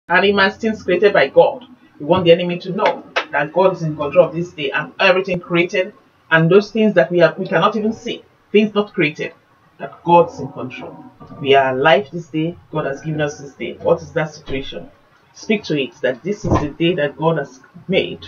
Animals, things created by God. We want the enemy to know that God is in control of this day and everything created, and those things that we cannot even see, things not created, that God's in control. We are alive this day. God has given us this day. What is that situation? Speak to it that this is the day that God has made.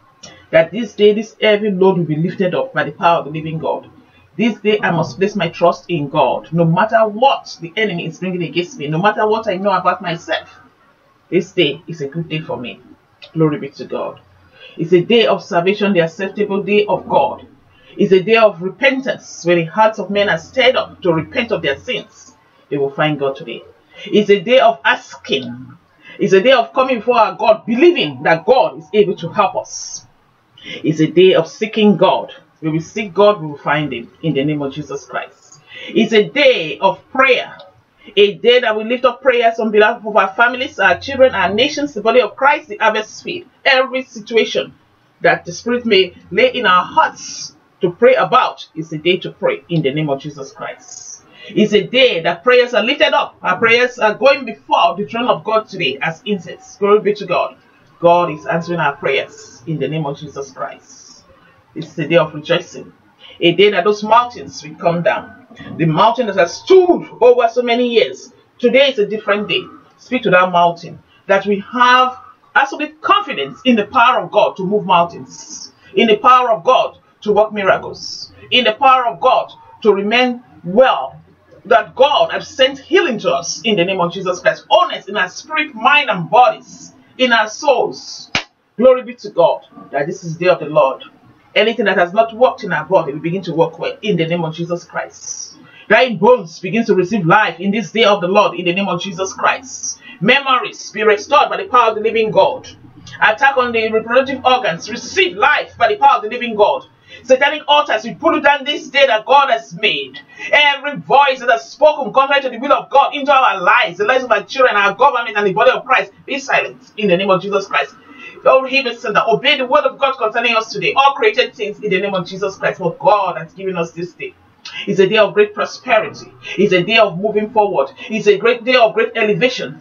That this day, this heavy load will be lifted up by the power of the living God. This day, I must place my trust in God. No matter what the enemy is bringing against me, no matter what I know about myself, this day is a good day for me. Glory be to God. It's a day of salvation, the acceptable day of God. It's a day of repentance, where the hearts of men are stirred up to repent of their sins. They will find God today. It's a day of asking. It's a day of coming before our God, believing that God is able to help us. It's a day of seeking God. When we seek God, we will find Him in the name of Jesus Christ. It's a day of prayer. A day that we lift up prayers on behalf of our families, our children, our nations, the body of Christ, the harvest field. Every situation that the Spirit may lay in our hearts to pray about is a day to pray in the name of Jesus Christ. It's a day that prayers are lifted up. Our prayers are going before the throne of God today as incense. Glory be to God. God is answering our prayers in the name of Jesus Christ. It's a day of rejoicing. A day that those mountains will come down. The mountain that has stood over so many years. Today is a different day. Speak to that mountain. That we have absolute confidence in the power of God to move mountains. In the power of God to work miracles. In the power of God to remain well. That God has sent healing to us in the name of Jesus Christ. Honest in our spirit, mind, and bodies. In our souls. Glory be to God. That this is the day of the Lord. Anything that has not worked in our body will begin to work well in the name of Jesus Christ. Dry bones begin to receive life in this day of the Lord in the name of Jesus Christ. Memories be restored by the power of the living God. Attack on the reproductive organs receive life by the power of the living God. Satanic altars we put down this day that God has made. Every voice that has spoken contrary to the will of God into our lives, the lives of our children, our government, and the body of Christ, be silent in the name of Jesus Christ. Oh, obey the word of God concerning us today. All created things in the name of Jesus Christ. What God has given us this day. It's a day of great prosperity. It's a day of moving forward. It's a great day of great elevation,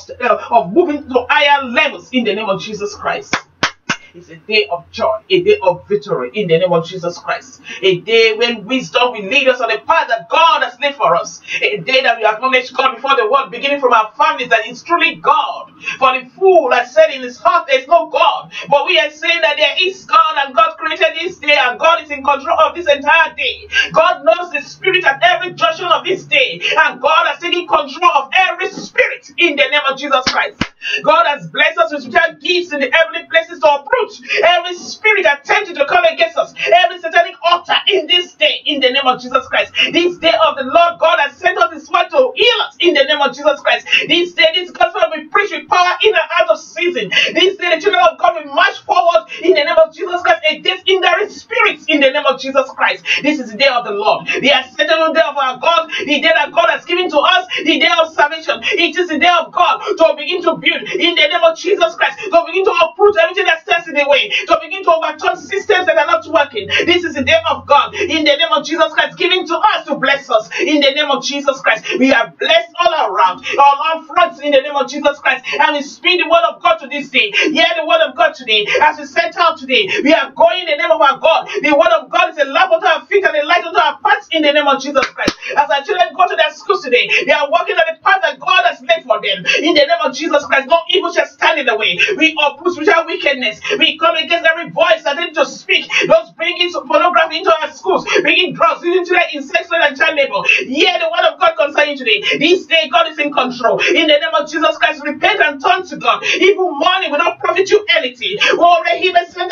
of moving to higher levels in the name of Jesus Christ. It's a day of joy, a day of victory in the name of Jesus Christ. A day when wisdom will lead us on the path that God has laid for us. A day that we acknowledge God before the world, beginning from our families, that it's truly God. For the fool has said in his heart there is no God. But we are saying that there is God, and God created this day, and God is in control of this entire day. God knows the spirit at every junction of this day, and God has taken control of every spirit in the name of Jesus Christ. God has blessed us with spiritual gifts in the heavenly places to uproot every spirit attempting to come against us, every satanic altar in this day, in the name of Jesus Christ. This day of the Lord God has sent us His word to heal us in the name of Jesus Christ. This day, this gospel will be preached with power in and out of season. This day, the children of God will march forward in the name of Jesus Christ against indirect spirits in the name of Jesus Christ. This is the day of the Lord, the acceptable day of our God, the day that God has given to us, the day of salvation. It is the day of God to begin to build in the name of Jesus Christ, to begin to uproot everything that stands in the way, to begin to overturn systems that are not working. This is the day of God in the name of Jesus Christ, given to us to bless us in the name of Jesus Christ. We are blessed all around, all fronts in the name of Jesus Christ, and we speak the word of God to this day. Hear the word of God today as we set out today. We are going in the name of our God. The word of God is a lamp unto our feet and a light unto our paths in the name of Jesus Christ. As our children go to their schools today, they are walking on the path that God has laid for them in the name of Jesus Christ. No evil shall stand in the way. We uproot spiritual wickedness. We come against every voice that needs to speak. Those bringing pornography into our schools, bringing drugs into their incestuous and child labor. Hear the word of God concerning today. This day, God is in control. In the name of Jesus Christ, repent and turn to God. Even money will not profit you anything. What will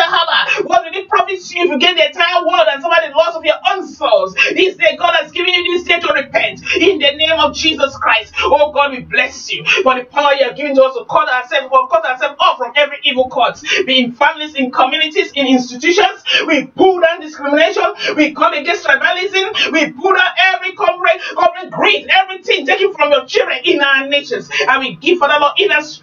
it profit you if you gain the entire world and suffer the loss of your own souls? This day, God has given you this day to repent. In the name of Jesus Christ. Oh God, we bless you for the power you have given to us to cut ourselves off from every evil cause. Be in families, in communities, in institutions. We pull down discrimination. We come against tribalism. We pull down every corporate greed, everything taken from your children in our nations. And we give, Father Lord, inner strength to your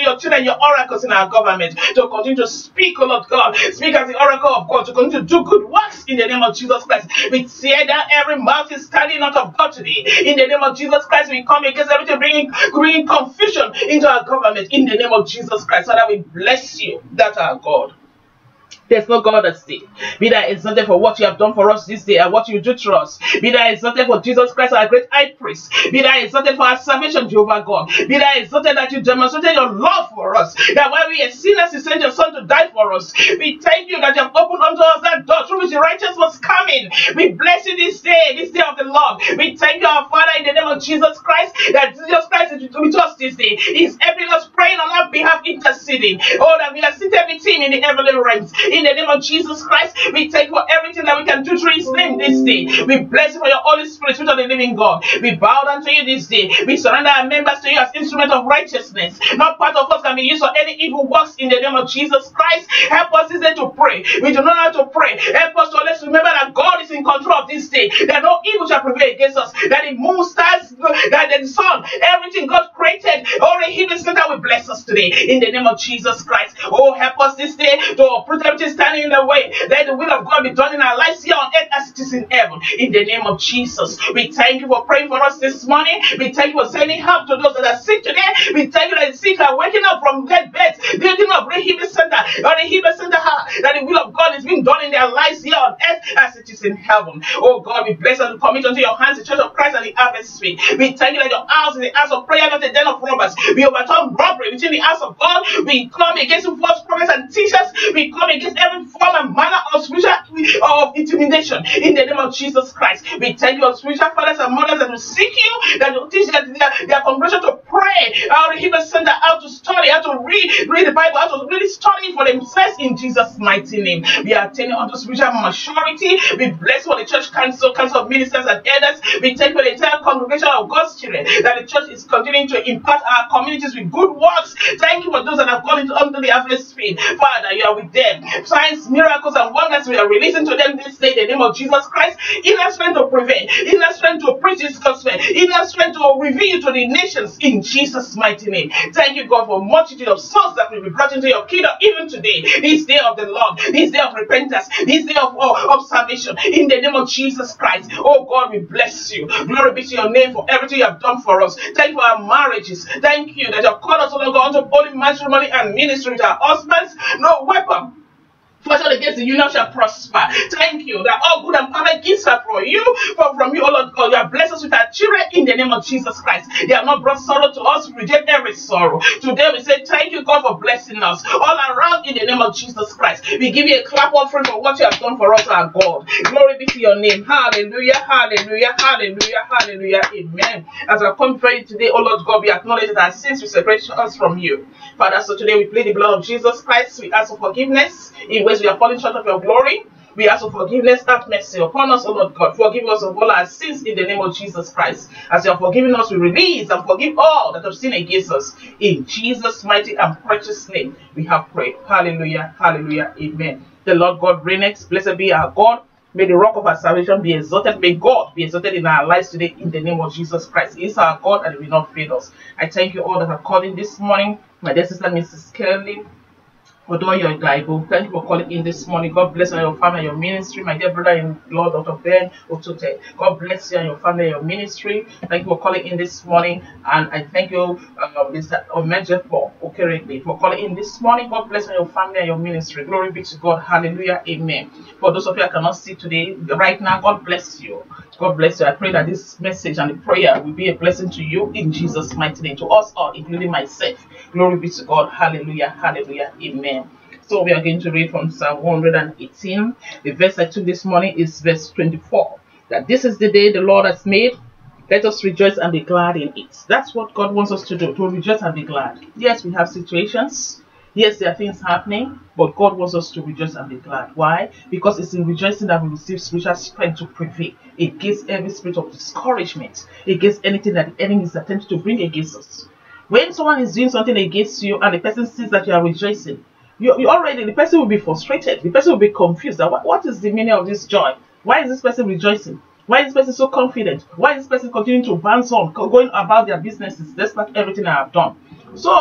your children, your oracles in our government, to continue to speak, oh Lord God, speak as the oracle of God, to continue to do good works in the name of Jesus Christ. We tear down every mouth is standing out of God today. In the name of Jesus Christ, we come against everything bringing confusion into our government. In the name of Jesus Christ, Father, we bless you. That's our God. There's no God at stake. Be thou exalted for what you have done for us this day and what you do to us. Be thou exalted for Jesus Christ, our great high priest. Be thou exalted for our salvation, Jehovah God. Be thou exalted that you demonstrated your love for us. That while we are sinners, you sent your son to die for us. We thank you that you have opened unto us that door through which the righteous was coming. We bless you this day of the Lord. We thank you, our Father, in the name of Jesus Christ, that Jesus Christ is with us this day. He's helping us, praying on our behalf, interceding. Oh, that we are seated with him in the heavenly realms. In the name of Jesus Christ, we thank you for everything that we can do through his name this day. We bless you for your Holy Spirit, Spirit of the living God. We bow down to you this day. We surrender our members to you as instruments of righteousness. Not part of us can be used for any evil works in the name of Jesus Christ. Help us this day to pray. We do not know how to pray. Help us to always remember that God is in control of this day. That no evil shall prevail against us. That the moon, stars, that the sun, everything God created, all the hidden center will bless us today. In the name of Jesus Christ. Oh, help us this day to uproot everything standing in the way. Let the will of God be done in our lives here on earth as it is in heaven. In the name of Jesus. We thank you for praying for us this morning. We thank you for sending help to those that are sick today. We thank you that the sick are waking up from dead beds, building up the healing center, or the healing center, that the will of God is being done in their lives here on earth as it is in heaven. Oh God, we bless and commit unto your hands the Church of Christ and the Harvest Field. We thank you that your house is the house of prayer, not the den of robbers. We overturn robbery within the house of God. We come against false prophets and teachers. We come against every form and manner of spiritual of intimidation in the name of Jesus Christ. We thank you, spiritual fathers and mothers, that will seek you, that will teach their congregation to pray, how to Hebrew center, how to study, how to read the Bible, how to really study for themselves in Jesus' mighty name. We are attaining unto spiritual maturity. We bless for the church council of ministers and elders. We thank you for the entire congregation of God's children, that the church is continuing to impact our communities with good works. Thank you for those that have gone into the harvest field. Father, you are with them. Signs, miracles, and wonders we are releasing to them this day in the name of Jesus Christ. Inner strength to prevail, inner strength to preach this gospel, inner strength to reveal you to the nations in Jesus' mighty name. Thank you, God, for a multitude of souls that will be brought into your kingdom even today, this day of the Lord, this day of repentance, this day of salvation, in the name of Jesus Christ. Oh God, we bless you. Glory be to your name for everything you have done for us. Thank you for our marriages. Thank you that you have called us, oh God, unto holy matrimony and ministry with our husbands. No weapon fashioned against the union shall prosper. Thank you that all good and perfect gifts are from you, oh Lord God. You have blessed us with our children in the name of Jesus Christ. They have not brought sorrow to us. We reject every sorrow. Today we say thank you, God, for blessing us all around in the name of Jesus Christ. We give you a clap offering for what you have done for us, our God. Glory be to your name. Hallelujah, hallelujah, hallelujah, hallelujah, amen. As I come before you today, oh Lord God, we acknowledge that our sins will separate us from you. Father, so today we plead the blood of Jesus Christ. We ask for forgiveness in ways we are falling short of your glory. We ask for forgiveness. Have mercy upon us, O Lord God. Forgive us of all our sins in the name of Jesus Christ. As you have forgiven us, we release and forgive all that have sinned against us. In Jesus' mighty and precious name, we have prayed. Hallelujah, hallelujah, amen. The Lord God reigneth. Blessed be our God. May the rock of our salvation be exalted. May God be exalted in our lives today in the name of Jesus Christ. He is our God and He will not fail us. I thank you all that have called in this morning. My dear sister, Mrs. Kelly, for doing your Bible. Thank you for calling in this morning. God bless you and your family and your ministry. My dear brother in Lord, Dr. Ben Otote. God bless you and your family and your ministry. Thank you for calling in this morning. And I thank you, Mr. Omejepo Okereke, for calling in this morning. God bless you and your family and your ministry. Glory be to God. Hallelujah. Amen. For those of you I cannot see today, right now, God bless you. God bless you. I pray that this message and the prayer will be a blessing to you in Jesus' mighty name. To us all, including myself. Glory be to God. Hallelujah. Hallelujah. Amen. So we are going to read from Psalm 118. The verse I took this morning is verse 24. That this is the day the Lord has made. Let us rejoice and be glad in it. That's what God wants us to do, to rejoice and be glad. Yes, we have situations. Yes, there are things happening, but God wants us to rejoice and be glad. Why? Because it's in rejoicing that we receive spiritual strength to prevail against every spirit of discouragement, against anything that the enemy is attempting to bring against us. When someone is doing something against you and the person sees that you are rejoicing, you already, the person will be frustrated. The person will be confused. That what is the meaning of this joy? Why is this person rejoicing? Why is this person so confident? Why is this person continuing to advance on, going about their businesses despite everything I have done? So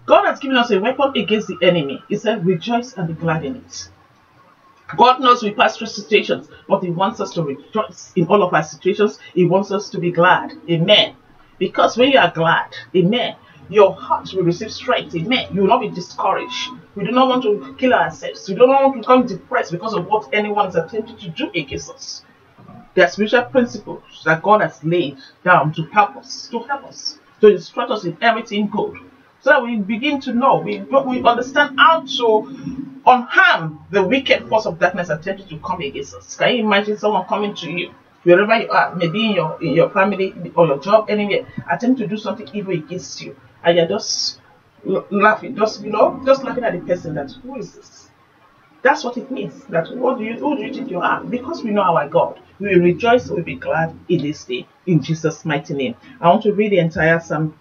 God has given us a weapon against the enemy. He said, rejoice and be glad in it. God knows we pass through situations, but He wants us to rejoice in all of our situations. He wants us to be glad. Amen. Because when you are glad, amen, your heart will receive strength. Amen. You will not be discouraged. We do not want to kill ourselves. We do not want to become depressed because of what anyone is attempting to do against us. There are spiritual principles that God has laid down to help us, to instruct us in everything good. So that we begin to know, we understand how to unharm the wicked force of darkness attempting to come against us. Can you imagine someone coming to you, wherever you are, maybe in your family or your job, anywhere, attempting to do something evil against you, and you're just laughing, just laughing at the person that, who is this? That's what it means. That who do you think you are? Because we know our God, we will rejoice, we will be glad in this day, in Jesus' mighty name. I want to read the entire Psalm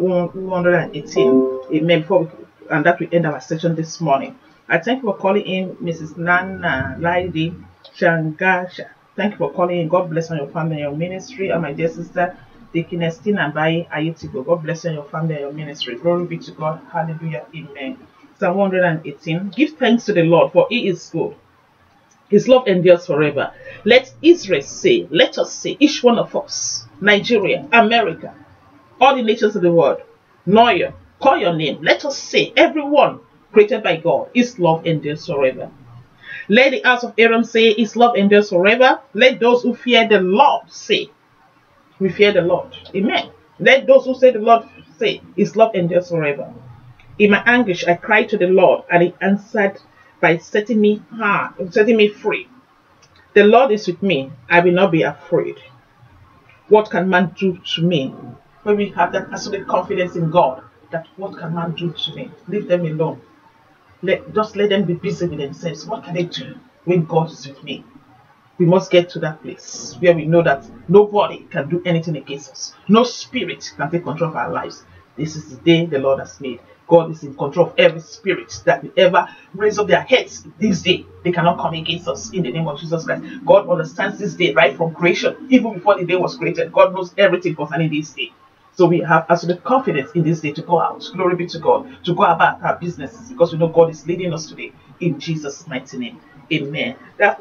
118, amen, and that will end our session this morning. I thank you for calling in, Mrs. Nana Laidi Shangasha. Thank you for calling in. God bless on your family and your ministry. And my dear sister, Deaconess Tina Bayi Ayetigo. God bless on your family and your ministry. Glory be to God. Hallelujah. Amen. Psalm 118. Give thanks to the Lord, for He is good. His love endures forever. Let Israel say, let us say, each one of us, Nigeria, America, all the nations of the world, Noya, call your name. Let us say, everyone created by God, His love endures forever. Let the house of Aaron say, His love endures forever. Let those who fear the Lord say, we fear the Lord. Amen. Let those who say the Lord say, His love endures forever. In my anguish, I cried to the Lord, and He answered by setting me free. The Lord is with me. I will not be afraid. What can man do to me? When we have that absolute confidence in God, that what can man do to me? Leave them alone. Just let them be busy with themselves. What can they do when God is with me? We must get to that place where we know that nobody can do anything against us. No spirit can take control of our lives. This is the day the Lord has made. God is in control of every spirit that will ever raise up their heads this day. They cannot come against us in the name of Jesus Christ. God understands this day right from creation. Even before the day was created, God knows everything concerning this day. So we have absolute confidence in this day to go out. Glory be to God. To go about our businesses because we know God is leading us today in Jesus' mighty name. Amen. That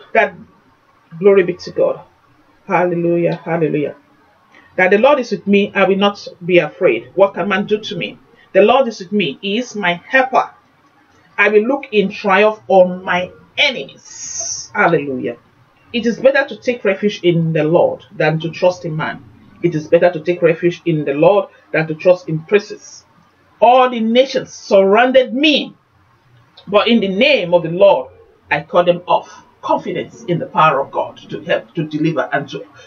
glory be to God. Hallelujah. Hallelujah. That the Lord is with me, I will not be afraid. What can man do to me? The Lord is with me. He is my helper. I will look in triumph on my enemies. Hallelujah. It is better to take refuge in the Lord than to trust in man. It is better to take refuge in the Lord than to trust in princes. All the nations surrounded me, but in the name of the Lord, I cut them off. Confidence in the power of God to help, to deliver, and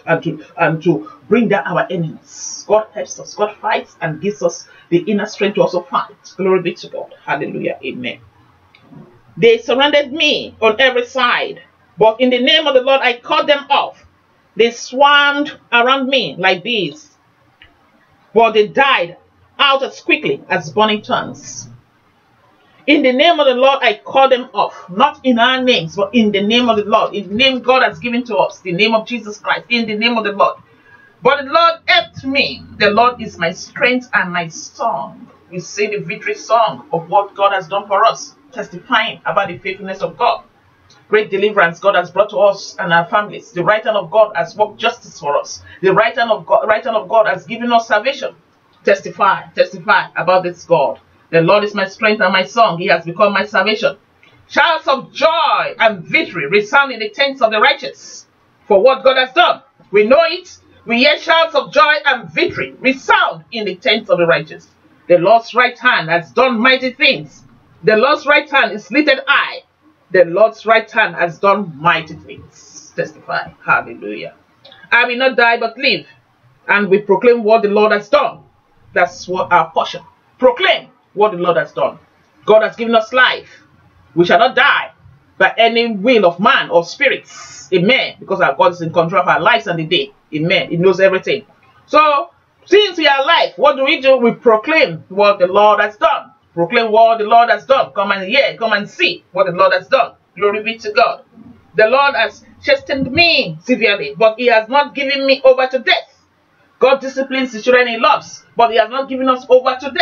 to bring down our enemies. God helps us. God fights and gives us the inner strength to also fight. Glory be to God. Hallelujah. Amen. They surrounded me on every side, but in the name of the Lord, I cut them off. They swarmed around me like bees, but they died out as quickly as burning tongues. In the name of the Lord, I call them off. Not in our names, but in the name of the Lord. In the name God has given to us. The name of Jesus Christ. In the name of the Lord. But the Lord helped me. The Lord is my strength and my song. We sing the victory song of what God has done for us. Testifying about the faithfulness of God. Great deliverance God has brought to us and our families. The right hand of God has worked justice for us. The right hand of God has given us salvation. Testify about this God. The Lord is my strength and my song. He has become my salvation. Shouts of joy and victory resound in the tents of the righteous for what God has done. We know it. We hear shouts of joy and victory resound in the tents of the righteous. The Lord's right hand has done mighty things. The Lord's right hand is lifted high. The Lord's right hand has done mighty things. Testify. Hallelujah. I will not die but live, and we proclaim what the Lord has done. That's what our portion. Proclaim what the Lord has done. God has given us life. We shall not die by any will of man or spirits. Amen. Because our God is in control of our lives and the day. Amen. He knows everything. So, since we are alive, what do? We proclaim what the Lord has done. Proclaim what the Lord has done. Come and hear, come and see what the Lord has done. Glory be to God. The Lord has chastened me severely, but He has not given me over to death. God disciplines the children He loves, but He has not given us over to death.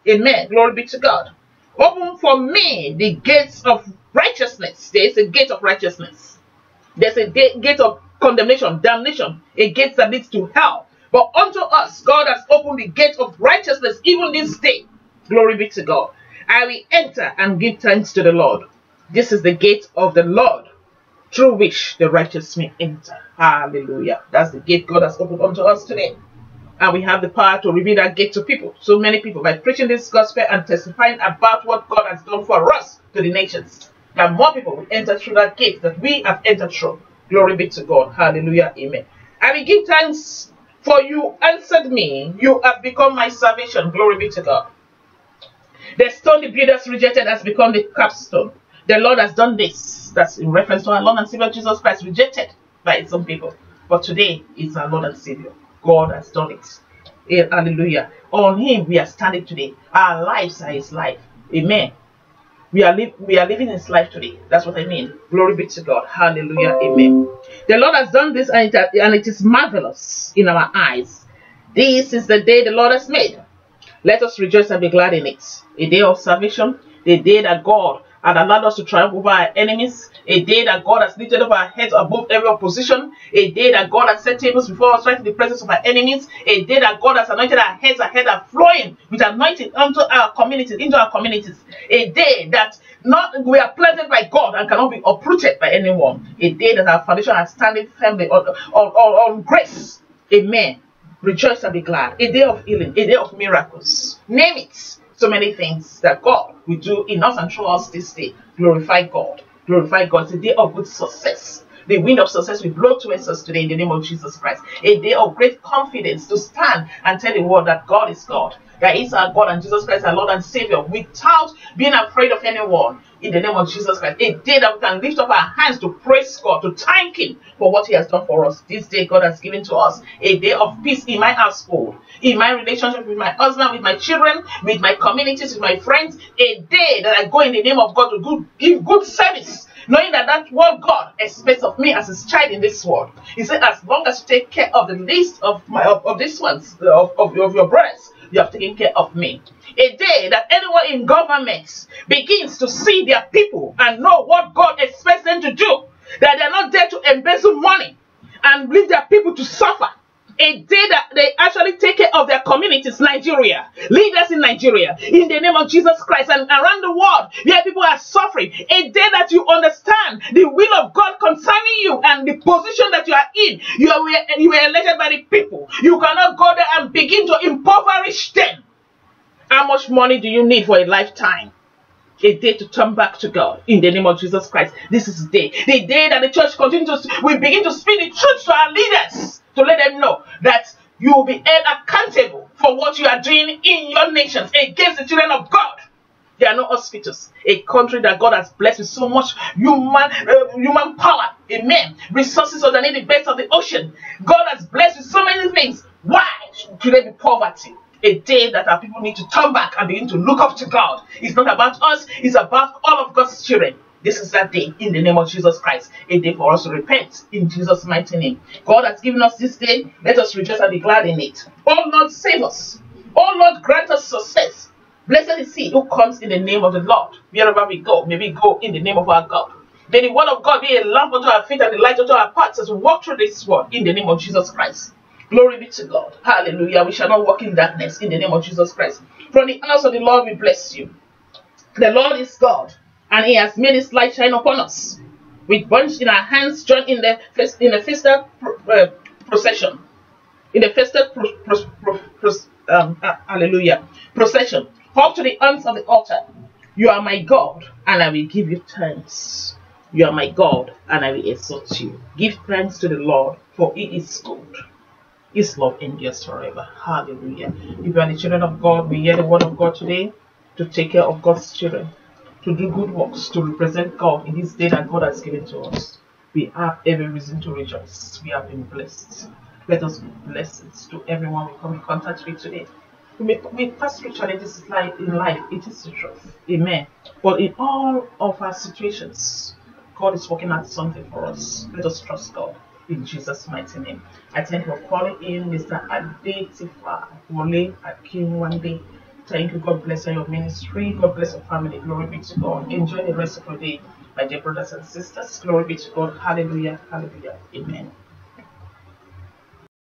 Amen. Glory be to God. Open for me the gates of righteousness. There is a gate of righteousness. There's a gate of condemnation, damnation, a gate that leads to hell. But unto us, God has opened the gate of righteousness even this day. Glory be to God. I will enter and give thanks to the Lord. This is the gate of the Lord, through which the righteous may enter. Hallelujah. That's the gate God has opened unto us today. And we have the power to reveal that gate to people. So many people, by preaching this gospel and testifying about what God has done for us to the nations, that more people will enter through that gate that we have entered through. Glory be to God. Hallelujah. Amen. I will give thanks, for you answered me. You have become my salvation. Glory be to God. The stone the builders rejected has become the capstone. The Lord has done this. That's in reference to our Lord and Savior Jesus Christ, rejected by some people. But today, it's our Lord and Savior. God has done it. Hallelujah. On him we are standing today. Our lives are his life. Amen. We are living his life today. That's what I mean. Glory be to God. Hallelujah. Amen. The Lord has done this, and it is marvelous in our eyes. This is the day the Lord has made. Let us rejoice and be glad in it. A day of salvation. The day that God had allowed us to triumph over our enemies. A day that God has lifted up our heads above every opposition. A day that God has set tables before us right in the presence of our enemies. A day that God has anointed our heads. Our heads are flowing with anointing into our communities. A day that we are planted by God and cannot be uprooted by anyone. A day that our foundation is standing firmly on grace. Amen. Rejoice and be glad. A day of healing. A day of miracles. Name it. So many things that God will do in us and through us this day. Glorify God. Glorify God. It's a day of good success. The wind of success will blow towards us today in the name of Jesus Christ. A day of great confidence to stand and tell the world that God is God. That is our God and Jesus Christ, our Lord and Savior, without being afraid of anyone in the name of Jesus Christ. A day that we can lift up our hands to praise God, to thank him for what he has done for us. This day God has given to us a day of peace in my household, in my relationship with my husband, with my children, with my communities, with my friends. A day that I go in the name of God to give good service, knowing that that's what God expects of me as his child in this world. He said, as long as you take care of the least of these ones, of your brothers, you have taken care of me. A day that anyone in government begins to see their people and know what God expects them to do. That they're not there to embezzle money and leave their people to suffer. A day that they actually take care of their communities, Nigeria, leaders in Nigeria, in the name of Jesus Christ, and around the world where people are suffering. A day that you understand the will of God concerning you and the position that you are in. You were elected by the people. You cannot go there and begin to impoverish them. How much money do you need for a lifetime? A day to turn back to God in the name of Jesus Christ. This is the day that the church will begin to speak the truth to our leaders, to let them know that you will be held accountable for what you are doing in your nations against the children of God. There are no hospitals. A country that God has blessed with so much human power. Amen. Resources underneath the beds of the ocean. God has blessed with so many things. Why should there be poverty? A day that our people need to turn back and begin to look up to God. It's not about us. It's about all of God's children. This is that day in the name of Jesus Christ. A day for us to repent in Jesus' mighty name. God has given us this day. Let us rejoice and be glad in it. Oh Lord, save us. Oh Lord, grant us success. Blessed is he who comes in the name of the Lord. Wherever we go, may we go in the name of our God. May the word of God be a lamp unto our feet and a light unto our paths as we walk through this world in the name of Jesus Christ. Glory be to God. Hallelujah. We shall not walk in darkness in the name of Jesus Christ. From the house of the Lord we bless you. The Lord is God, and he has made his light shine upon us. With bunch in our hands, join in the festal procession. In the festal procession. Up to the arms of the altar. You are my God, and I will give you thanks. You are my God, and I will exalt you. Give thanks to the Lord, for he is good. His love endures forever. Hallelujah. If you are the children of God, we hear the word of God today to take care of God's children, to do good works, to represent God in this day that God has given to us. We have every reason to rejoice. We have been blessed. Let us be blessings to everyone we come in contact with today. We pass through challenges in life. It is the truth. Amen. But in all of our situations, God is working out something for us. Let us trust God. In Jesus' mighty name. I thank you for calling in Mr. Adetifa Wole Akinwande. Thank you. God bless your ministry. God bless your family. Glory be to God. Enjoy the rest of your day, my dear brothers and sisters. Glory be to God. Hallelujah. Hallelujah. Amen.